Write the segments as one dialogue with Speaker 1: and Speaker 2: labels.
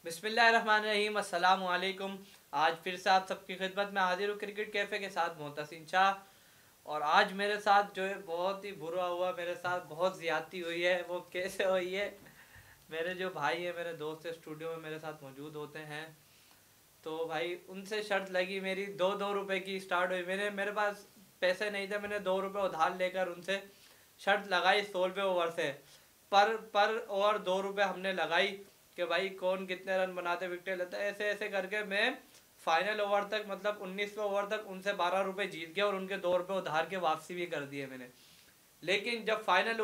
Speaker 1: बिस्मिल्लाहिर्रहमानिर्रहीम, अस्सलाम वालेकुम। आज फिर से आप सबकी खिदमत में हाजिर हूँ क्रिकेट कैफ़े के साथ मोहतसिन शाह। और आज मेरे साथ जो है बहुत ही बुरा हुआ, मेरे साथ बहुत ज़्यादती हुई है। वो कैसे हुई है? मेरे जो भाई है, मेरे दोस्त स्टूडियो में मेरे साथ मौजूद होते हैं, तो भाई उनसे शर्त लगी मेरी। 2-2 रुपए की स्टार्ट हुई। मेरे पास पैसे नहीं थे, मैंने 2 रुपए उधार लेकर उनसे शर्त लगाई 100 रुपये ओवर से। पर ओवर 2 रुपए हमने लगाई कि भाई कौन कितने रन बनाते विकेट लेता है। ऐसे ऐसे करके मैं फाइनल ओवर तक, मतलब 19वें ओवर तक उनसे 12 रुपए जीत गया और उनके 2 रुपए उधार के वापसी भी कर दिए मैंने। लेकिन जब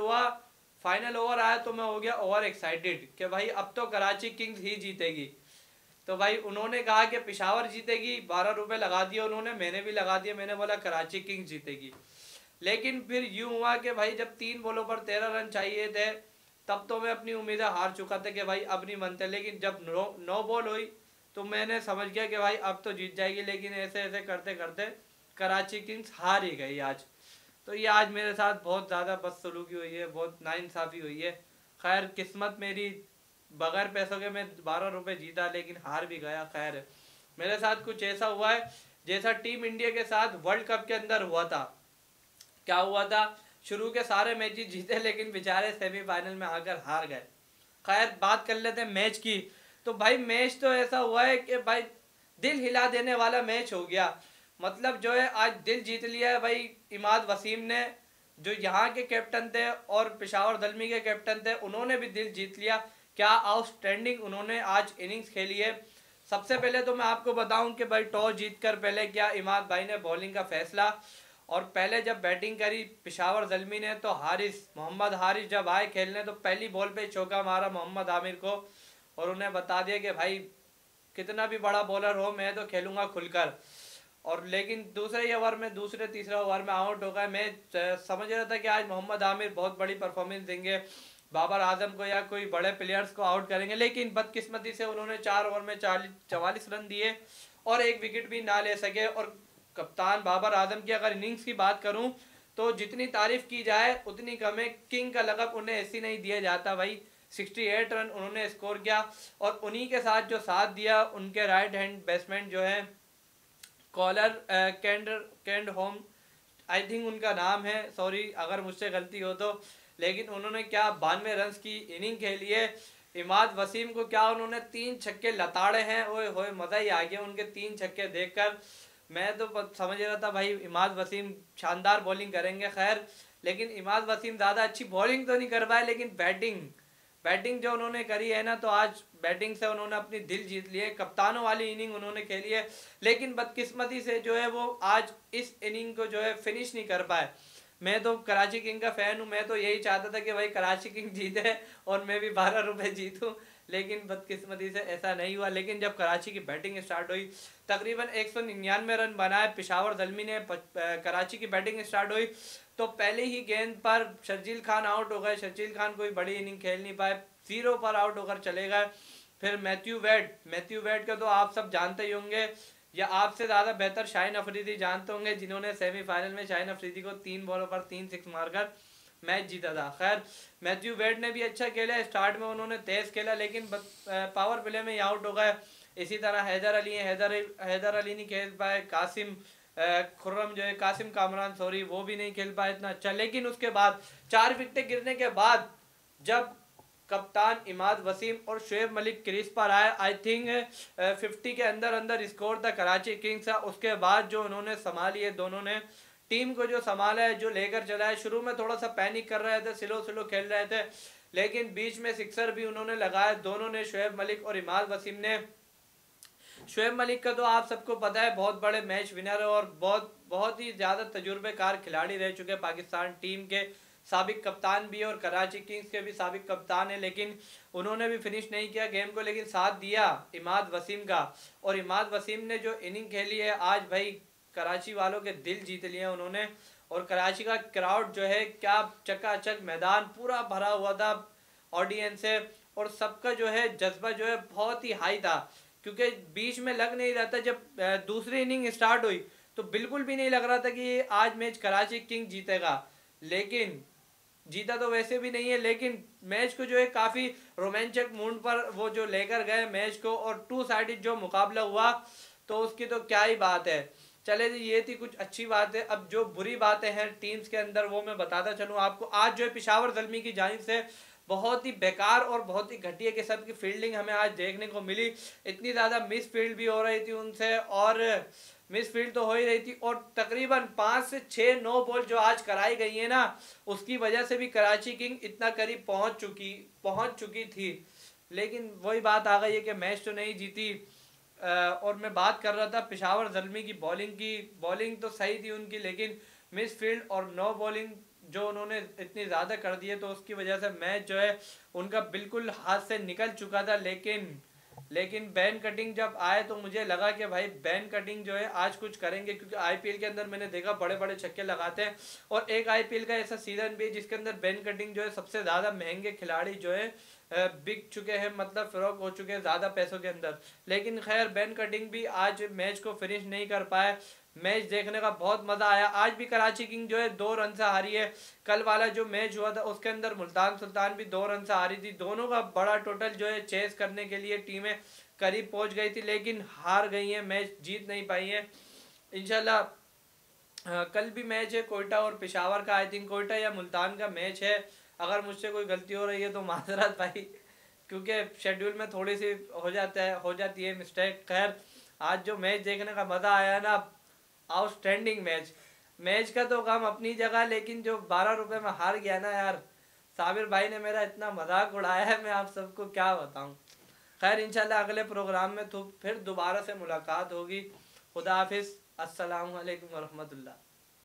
Speaker 1: फाइनल ओवर आया तो मैं हो गया ओवर एक्साइटेड कि भाई अब तो कराची किंग्स ही जीतेगी। तो भाई उन्होंने कहा कि पिशावर जीतेगी, 12 रुपए लगा दिए उन्होंने, मैंने भी लगा दिए। मैंने बोला कराची किंग्स जीतेगी। लेकिन फिर यूं हुआ कि भाई जब 3 बॉलों पर 13 रन चाहिए थे, तब तो मैं अपनी उम्मीदें हार चुका था कि भाई अब नहीं बनते। लेकिन जब 9 बॉल हुई तो मैंने समझ गया कि भाई अब तो जीत जाएगी। लेकिन ऐसे ऐसे करते करते कराची किंग्स हार ही गई आज। तो ये आज मेरे साथ बहुत ज़्यादा बदसलूकी हुई है, बहुत नाइंसाफ़ी हुई है। खैर किस्मत मेरी, बगैर पैसों के मैं 12 रुपए जीता लेकिन हार भी गया। खैर मेरे साथ कुछ ऐसा हुआ है जैसा टीम इंडिया के साथ वर्ल्ड कप के अंदर हुआ था। क्या हुआ था? शुरू के सारे मैचेस जीते लेकिन बेचारे सेमीफाइनल में आकर हार गए। खैर बात कर लेते हैं मैच की। तो भाई मैच तो ऐसा हुआ है कि भाई दिल हिला देने वाला मैच हो गया। मतलब जो है आज दिल जीत लिया है भाई इमाद वसीम ने, जो यहाँ के कैप्टन थे और पेशावर दलमी के कैप्टन थे, उन्होंने भी दिल जीत लिया। क्या आउटस्टैंडिंग उन्होंने आज इनिंग्स खेली है। सबसे पहले तो मैं आपको बताऊं कि भाई टॉस जीतकर पहले क्या इमाद भाई ने बॉलिंग का फैसला, और पहले जब बैटिंग करी पेशावर जल्मी ने, तो मोहम्मद हारिस जब आए खेलने तो पहली बॉल पे चौका मारा मोहम्मद आमिर को, और उन्हें बता दिया कि भाई कितना भी बड़ा बॉलर हो मैं तो खेलूंगा खुलकर। और लेकिन दूसरे ही ओवर में, दूसरे तीसरे ओवर में आउट हो गए। मैं समझ रहा था कि आज मोहम्मद आमिर बहुत बड़ी परफॉर्मेंस देंगे, बाबर आजम को या कोई बड़े प्लेयर्स को आउट करेंगे। लेकिन बदकिस्मती से उन्होंने 4 ओवर में 44 रन दिए और एक विकेट भी ना ले सके। और कप्तान बाबर आजम की अगर इनिंग्स की बात करूं तो जितनी तारीफ की जाए उतनी कम है। किंग का लगभ उन्हें ऐसी नहीं दिया जाता भाई। 68 रन उन्होंने स्कोर किया, और उन्हीं के साथ जो साथ दिया उनके राइट हैंड बैट्समैन जो है कॉलर कैंड होम, आई थिंक उनका नाम है, सॉरी अगर मुझसे गलती हो तो। लेकिन उन्होंने क्या 92 रन की इनिंग खेली है। इमाद वसीम को क्या उन्होंने 3 छक्के लताड़े हैं, ओए होए मज़ा ही आ गया उनके 3 छक्के देखकर। मैं तो समझ रहा था भाई इमाद वसीम शानदार बॉलिंग करेंगे। खैर लेकिन इमाद वसीम ज़्यादा अच्छी बॉलिंग तो नहीं कर पाए, लेकिन बैटिंग जो उन्होंने करी है ना, तो आज बैटिंग से उन्होंने अपनी दिल जीत लिए। कप्तानों वाली इनिंग उन्होंने खेली है, लेकिन बदकिस्मती से जो है वो आज इस इनिंग को जो है फिनिश नहीं कर पाए। मैं तो कराची किंग का फैन हूँ, मैं तो यही चाहता था कि भाई कराची किंग जीते और मैं भी 12 रुपए जीतूँ, लेकिन बदकिस्मती से ऐसा नहीं हुआ। लेकिन जब कराची की बैटिंग स्टार्ट हुई, तकरीबन 199 रन बनाए पेशावर दलमी ने। कराची की बैटिंग स्टार्ट हुई तो पहले ही गेंद पर शर्जील खान आउट हो गए। शर्जील खान कोई बड़ी इनिंग खेल नहीं पाए, 0 पर आउट होकर चले गए। फिर मैथ्यू वेड का तो आप सब जानते ही होंगे, या आपसे ज़्यादा बेहतर शाहीन अफरीदी जानते होंगे, जिन्होंने सेमीफाइनल में शाहीन अफरीदी को 3 बॉलों पर 3 6 मारकर मैच जीता था। खैर मैथ्यू वेड ने भी अच्छा खेला, स्टार्ट में उन्होंने तेज़ खेला लेकिन पावर प्ले में ही आउट हो गए। इसी तरह हैदर अली हैं, हैदर अली नहीं खेल पाए। खुर्रम जो है, कासिम कामरान सॉरी, वो भी नहीं खेल पाए इतना अच्छा। लेकिन उसके बाद 4 विकेटें गिरने के बाद जब कप्तान इमाद वसीम और शुएब मलिक क्रीज पर आए, आई थिंक 50 के अंदर अंदर स्कोर था कराची किंग्स का। उसके बाद जो उन्होंने संभाली है, दोनों ने टीम को जो संभाला है, जो लेकर चला है। शुरू में थोड़ा सा पैनिक कर रहे थे, स्लो स्लो खेल रहे थे, लेकिन बीच में सिक्सर भी उन्होंने लगाया दोनों ने, शुएब मलिक और इमाद वसीम ने। शुएब मलिक का तो आप सबको पता है बहुत बड़े मैच विनर है और बहुत ही ज़्यादा तजुर्बेकार खिलाड़ी रह चुके हैं। पाकिस्तान टीम के साबिक कप्तान भी है और कराची किंग्स के भी साबिक कप्तान है, लेकिन उन्होंने भी फिनिश नहीं किया गेम को, लेकिन साथ दिया इमाद वसीम का। और इमाद वसीम ने जो इनिंग खेली है आज, भाई कराची वालों के दिल जीत लिए उन्होंने। और कराची का क्राउड जो है, क्या चकाचक मैदान पूरा भरा हुआ था ऑडियंस से, और सबका जो है जज्बा जो है बहुत ही हाई था। क्योंकि बीच में लग नहीं रहा था, जब दूसरी इनिंग स्टार्ट हुई तो बिल्कुल भी नहीं लग रहा था कि आज मैच कराची किंग जीतेगा। लेकिन जीता तो वैसे भी नहीं है, लेकिन मैच को जो है काफ़ी रोमांचक मूड पर वो जो लेकर गए मैच को, और टू साइडेड जो मुकाबला हुआ तो उसकी तो क्या ही बात है। चले जी, ये थी कुछ अच्छी बात है। अब जो बुरी बातें हैं टीम्स के अंदर वो मैं बताता चलूँ आपको। आज जो है पेशावर ज़ल्मी की जानिब से बहुत ही बेकार और बहुत ही घटिया किस्म की फील्डिंग हमें आज देखने को मिली। इतनी ज़्यादा मिस फील्ड भी हो रही थी उनसे, और मिस फील्ड तो हो ही रही थी, और तकरीबन 5 से 6 नो बॉल जो आज कराई गई है ना, उसकी वजह से भी कराची किंग इतना करीब पहुंच चुकी थी। लेकिन वही बात आ गई है कि मैच तो नहीं जीती। और मैं बात कर रहा था पेशावर ज़ल्मी की बॉलिंग की। बॉलिंग तो सही थी उनकी, लेकिन मिस फील्ड और नो बॉलिंग जो उन्होंने इतनी ज़्यादा कर दी है, तो उसकी वजह से मैच जो है उनका बिल्कुल हाथ से निकल चुका था। लेकिन बैन कटिंग जब आए तो मुझे लगा कि भाई बैन कटिंग जो है आज कुछ करेंगे, क्योंकि आईपीएल के अंदर मैंने देखा बड़े बड़े छक्के लगाते हैं, और एक आईपीएल का ऐसा सीजन भी है जिसके अंदर बैन कटिंग जो है सबसे ज़्यादा महंगे खिलाड़ी जो है बिक चुके हैं, मतलब फिरोक हो चुके हैं ज़्यादा पैसों के अंदर। लेकिन खैर बैन कटिंग भी आज मैच को फिनिश नहीं कर पाए। मैच देखने का बहुत मज़ा आया। आज भी कराची किंग जो है 2 रन से हारी है। कल वाला जो मैच हुआ था उसके अंदर मुल्तान सुल्तान भी 2 रन से हारी थी। दोनों का बड़ा टोटल जो है चेस करने के लिए टीमें करीब पहुंच गई थी, लेकिन हार गई हैं, मैच जीत नहीं पाई हैं। इंशाल्लाह कल भी मैच है कोयटा और पेशावर का। आई थिंक कोयटा या मुल्तान का मैच है। अगर मुझसे कोई गलती हो रही है तो माजरत भाई, क्योंकि शेड्यूल में थोड़ी सी हो जाती है मिस्टेक। खैर आज जो मैच देखने का मज़ा आया ना, आउटस्टैंडिंग मैच। मैच का तो काम अपनी जगह, लेकिन जो 12 रुपए में हार गया ना यार, साबिर भाई ने मेरा इतना मजाक उड़ाया है, मैं आप सबको क्या बताऊं। खैर इंशाल्लाह अगले प्रोग्राम में तो फिर दोबारा से मुलाकात होगी। खुदा हाफिज़। अस्सलाम वालेकुम वरहमतुल्लाह।